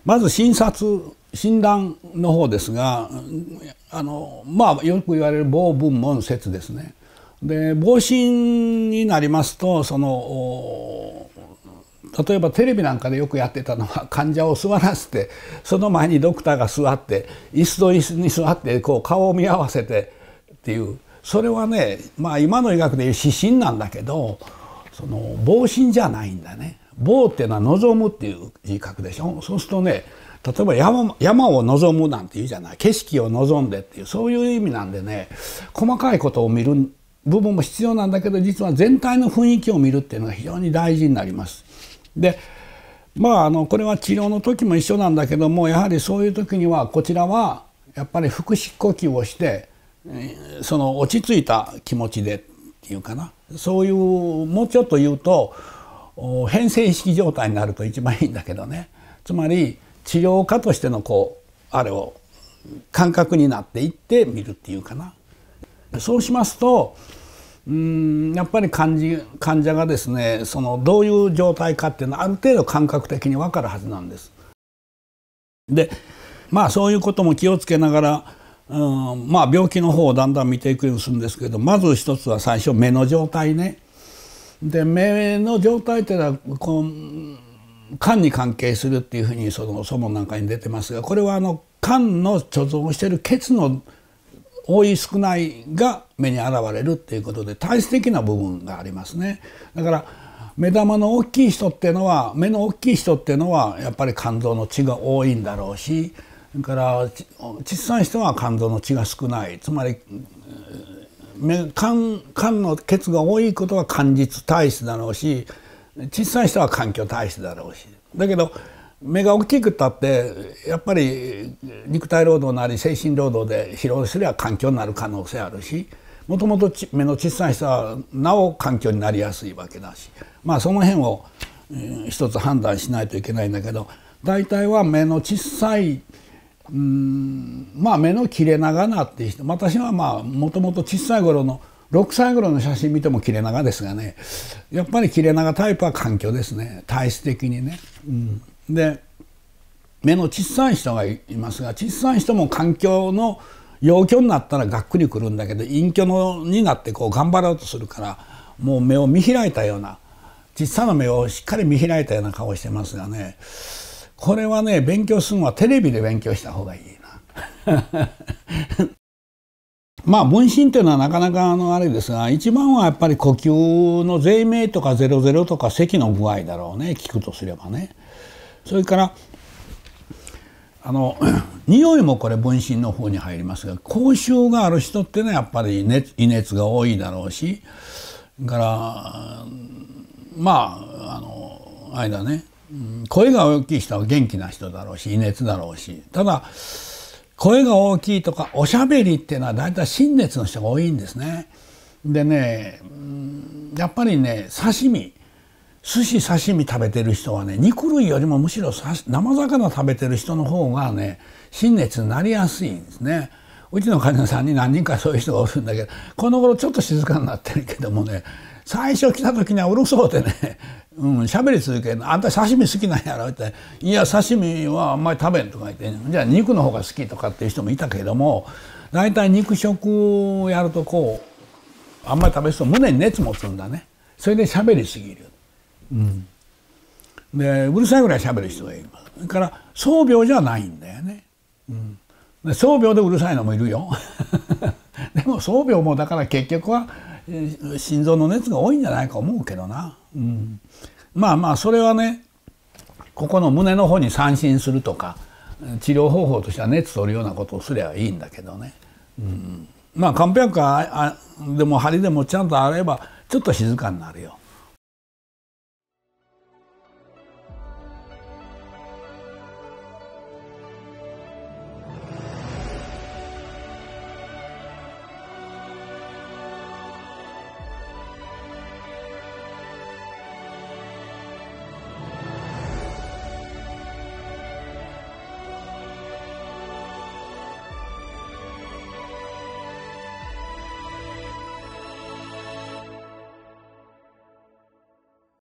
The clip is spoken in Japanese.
まず診断の方ですが、まあよく言われる防文門説ですね。で防診になりますと例えばテレビなんかでよくやってたのは患者を座らせてその前にドクターが座って椅子に座ってこう顔を見合わせてっていう、それはね、まあ今の医学でいう視診なんだけど、その防診じゃないんだね。防っていうのは望むっていう字書くでしょ。そうするとね、例えば山を望むなんて言うじゃない、景色を望んでっていう、そういう意味なんでね、細かいことを見る部分も必要なんだけど、実は全体の雰囲気を見るっていうのが非常に大事になります。でまあこれは治療の時も一緒なんだけども、やはりそういう時にはこちらはやっぱり腹式呼吸をしてその落ち着いた気持ちでっていうかな、そういうもうちょっと言うと変性意識状態になると一番いいんだけどね。つまり治療家としてのあれを感覚になっていってみるっていうかな。そうしますとやっぱり患者がですね、そのどういう状態かっていうのはある程度感覚的に分かるはずなんです。でまあそういうことも気をつけながらまあ病気の方をだんだん見ていくようにするんですけど、まず一つは最初目の状態ね。で目の状態っていうのは肝に関係するっていうふうにその書問なんかに出てますが、これは肝の貯蔵している血の多い少ないが目に現れるっていうことで体質的な部分がありますね。だから目玉の大きい人っていうのは目の大きい人っていうのはやっぱり肝臓の血が多いんだろうし、それから小さい人は肝臓の血が少ない、つまり肝の血が多いことは肝実体質だろうし、小さい人は肝虚体質だろうし、だけど目が大きくったってやっぱり肉体労働なり精神労働で疲労すれば肝虚になる可能性あるし、もともと目の小さい人はなお肝虚になりやすいわけだし、まあその辺を一つ判断しないといけないんだけど、大体は目の小さいまあ目の切れ長なっていう人、私はまあもともと小さい頃の6歳頃の写真見ても切れ長ですがね、やっぱり切れ長タイプは肝虚ですね、体質的にね。で目の小さい人がいますが、小さい人も肝虚の陽虚になったらがっくりくるんだけど、陰虚になって頑張ろうとするから、もう目を見開いたような、小さな目をしっかり見開いたような顔をしてますがね、これはね勉強するのはテレビで勉強した方がいいな。まあ問診というのはなかなかあれですが、一番はやっぱり呼吸の税名とか00とか咳の具合だろうね、聞くとすればね。それから匂いもこれ問診の方に入りますが、口臭がある人っていうのはやっぱり胃熱が多いだろうし、からまああれだね、声が大きい人は元気な人だろうし胃熱だろうし、ただ声が大きいとかおしゃべりっていうのは大体心熱の人が多いんですね。でね、やっぱりね寿司刺身食べてる人はね、肉類よりもむしろ生魚食べてる人の方がね心熱になりやすいんですね。うちの患者さんに何人かそういう人がおるんだけど、この頃ちょっと静かになってるけどもね、最初来た時にはうるそうでね喋り続けるの。あんた刺身好きなんやろって、いや刺身はあんまり食べんとか言って、じゃあ肉の方が好きとかっていう人もいたけども、大体肉食をやるとあんまり食べると胸に熱持つんだね。それで喋りすぎる。でうるさいぐらい喋る人がいる。それから躁病じゃないんだよね。躁病でうるさいのもいるよ。でも躁病もだから結局は心臓の熱が多いんじゃないか思うけどな。まあまあそれはね、ここの胸の方に三振するとか治療方法としては熱取るようなことをすればいいんだけどね。まあ漢方薬でも針でもちゃんとあればちょっと静かになるよ。